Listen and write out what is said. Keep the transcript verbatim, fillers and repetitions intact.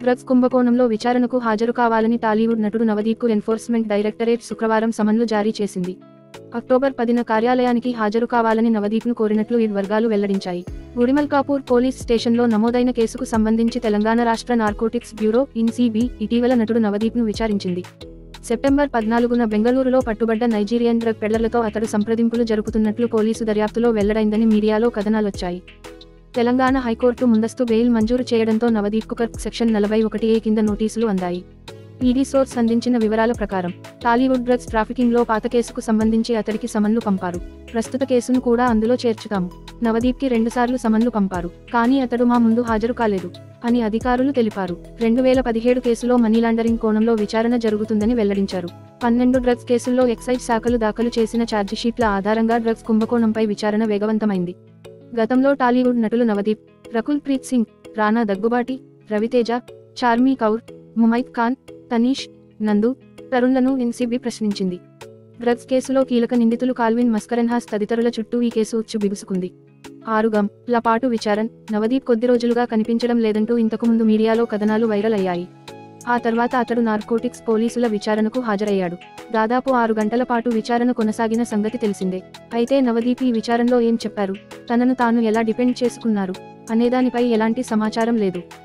Drugs కుంభకోణంలో విచారణకు హాజరు కావాలని టాలీవుడ్ నటుడు నవదీప్కు ఎన్ఫోర్స్మెంట్ డైరెక్టరేట్ శుక్రవారం సమన్లు జారీ చేసింది. అక్టోబర్ పదిన కార్యాలయానికి హాజరు కావాలని నవదీప్ను కోరినట్లు ఈడ్ వర్గాలు వెల్లడించాయి. గుడిమల్కాపూర్ పోలీస్ స్టేషన్లో నమోదైన కేసుకు సంబంధించి తెలంగాణ రాష్ట్ర నార్కోటిక్స్ బ్యూరో ఎన్సీబీ ఇటీవల నటుడు నవదీప్ను విచారించింది. సెప్టెంబర్ పద్నాలుగున బెంగళూరులో పట్టుబడ్డ నైజీరియన్ డ్రగ్ పెడ్లర్లతో అతడు సంప్రదింపులు జరుపుతున్నట్లు పోలీసు దర్యాప్తులో వెల్లడైందని మీడియాలో కథనాలొచ్చాయి. తెలంగాణ హైకోర్టు ముందస్తు బెయిల్ మంజూరు చేయడంతో నవదీప్కు కర్క్ సెక్షన్ నలభై ఒకటి ఏ కింద నోటీసులు అందాయి. ఈడీ సోర్స్ అందించిన వివరాల ప్రకారం టాలీవుడ్ డ్రగ్స్ ట్రాఫికింగ్లో పాత కేసుకు సంబంధించి అతడికి సమన్లు పంపారు. ప్రస్తుత కేసును కూడా అందులో చేర్చుతాము. నవదీప్కి రెండుసార్లు సమన్లు పంపారు, కానీ అతడు మా ముందు హాజరు కాలేదు అని అధికారులు తెలిపారు. రెండు వేల పదిహేడు కేసులో మనీలాండరింగ్ కోణంలో విచారణ జరుగుతుందని వెల్లడించారు. పన్నెండు డ్రగ్స్ కేసుల్లో ఎక్సైజ్ శాఖలు దాఖలు చేసిన ఛార్జిషీట్ల ఆధారంగా డ్రగ్స్ కుంభకోణంపై విచారణ వేగవంతమైంది. గతంలో టాలీవుడ్ నటులు నవదీప్, రకుల్ ప్రీత్ సింగ్, రానా దగ్గుబాటి, రవితేజ, చార్మీ కౌర్, ముమైత్ ఖాన్, తనీష్, నందు, తరుణ్లను ఎన్సీబీ ప్రశ్నించింది. డ్రగ్స్ కేసులో కీలక నిందితులు కాల్విన్ మస్కరెన్హాస్ తదితరుల చుట్టూ ఈ కేసు ఉచ్చు బిగుసుకుంది. ఆరుగంటల పాటు విచారణ, నవదీప్ కొద్ది రోజులుగా కనిపించడం లేదంటూ ఇంతకుముందు మీడియాలో కథనాలు వైరల్ అయ్యాయి. ఆ తర్వాత అతడు నార్కోటిక్స్ పోలీసుల విచారణకు హాజరయ్యాడు. దాదాపు ఆరు గంటల పాటు విచారణ కొనసాగిన సంగతి తెలిసిందే. అయితే నవదీప్ ఈ విచారణలో ఏం చెప్పారు, తనను తాను ఎలా డిఫెండ్ చేసుకున్నారు అనేదానిపై ఎలాంటి సమాచారం లేదు.